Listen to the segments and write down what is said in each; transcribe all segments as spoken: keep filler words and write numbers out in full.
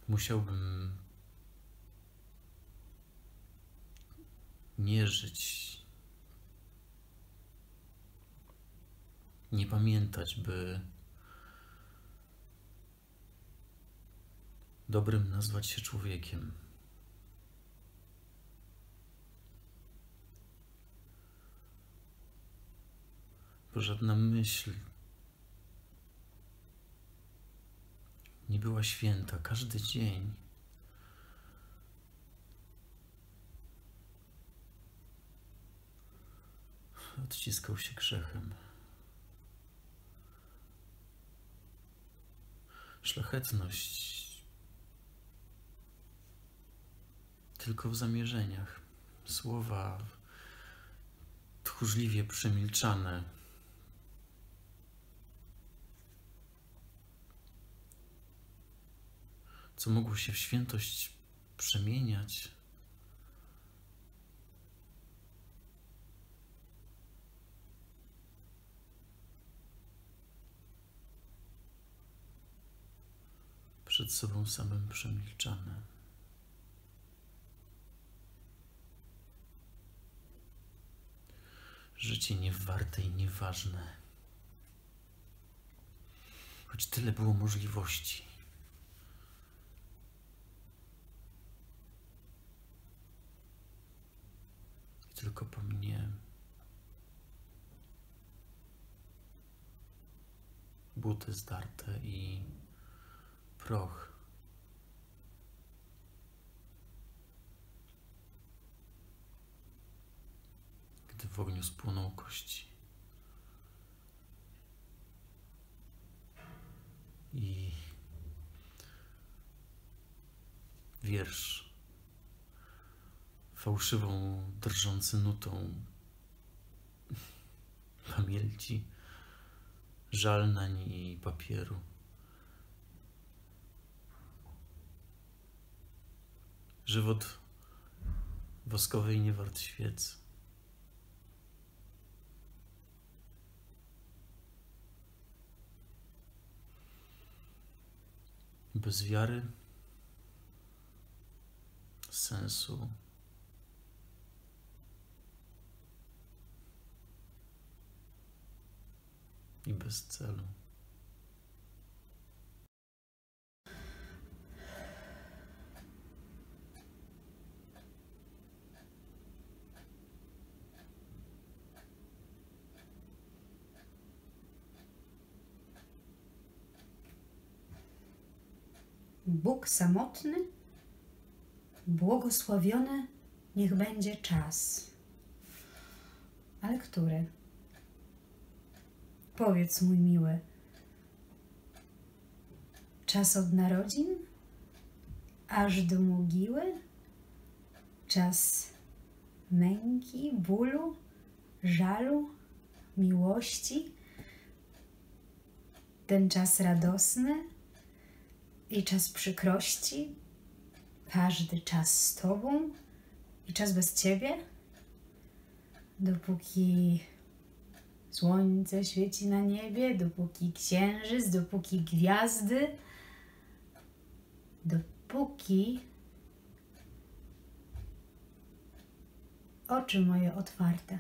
musiałbym nie żyć, nie pamiętać, by dobrym nazwać się człowiekiem. Bo żadna myśl nie była święta. Każdy dzień odciskał się grzechem. Szlachetność tylko w zamierzeniach. Słowa tchórzliwie przemilczane. Co mogło się w świętość przemieniać, przed sobą samym przemilczane. Życie niewarte i nieważne, choć tyle było możliwości. I tylko po mnie buty zdarte i proch. Gdy w ogniu spłoną kości. I wiersz fałszywą, drżący nutą pamięci, żal nań i papieru. Żywot woskowej nie wart świec. Bez wiary, sensu i bez celu. Bóg samotny, błogosławiony niech będzie czas. Ale który? Powiedz, mój miły, czas od narodzin aż do mogiły? Czas męki, bólu, żalu, miłości? Ten czas radosny i czas przykrości? Każdy czas z Tobą i czas bez Ciebie? Dopóki słońce świeci na niebie, dopóki księżyc, dopóki gwiazdy, dopóki oczy moje otwarte.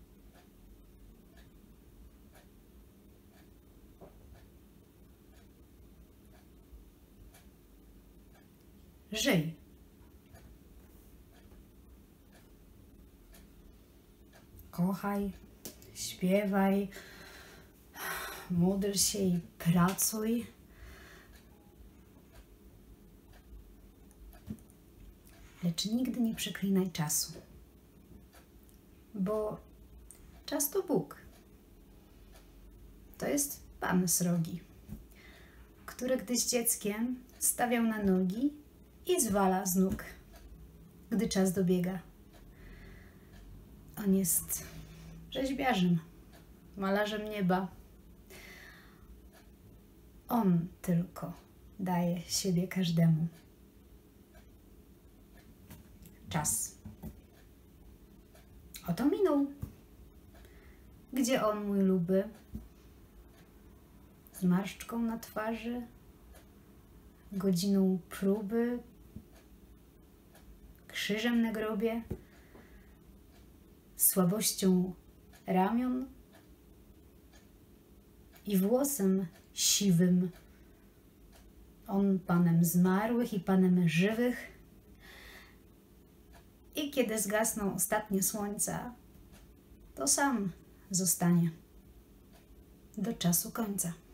Żyj. Kochaj, śpiewaj, módl się i pracuj. Lecz nigdy nie przeklinaj czasu, bo czas to Bóg. To jest Pan srogi, który gdyś dzieckiem stawiał na nogi i zwala z nóg, gdy czas dobiega. On jest rzeźbiarzem, malarzem nieba. On tylko daje siebie każdemu. Czas. Oto minął. Gdzie on, mój luby? Z marszczką na twarzy, godziną próby, krzyżem na grobie, słabością ramion i włosem siwym. On Panem zmarłych i Panem żywych. I kiedy zgasną ostatnie słońca, to sam zostanie do czasu końca.